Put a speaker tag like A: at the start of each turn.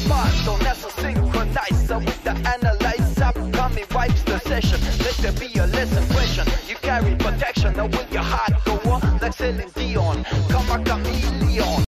A: smart, so let's synchronize. So with the analyze, upcoming vibes the session. Let there be a lesson question. You carry protection, now will your heart go on like Celine Dion? Come a chameleon.